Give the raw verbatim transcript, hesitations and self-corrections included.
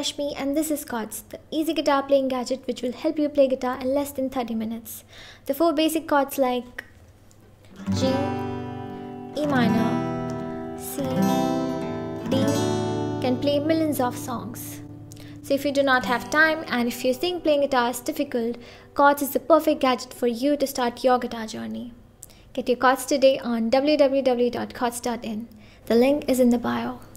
Rashmi and this is Chordz, the easy guitar playing gadget which will help you play guitar in less than thirty minutes. The four basic chords like G, E minor, C, D can play millions of songs. So if you do not have time and if you think playing guitar is difficult, Chordz is the perfect gadget for you to start your guitar journey. Get your Chordz today on w w w dot chordz dot in. The link is in the bio.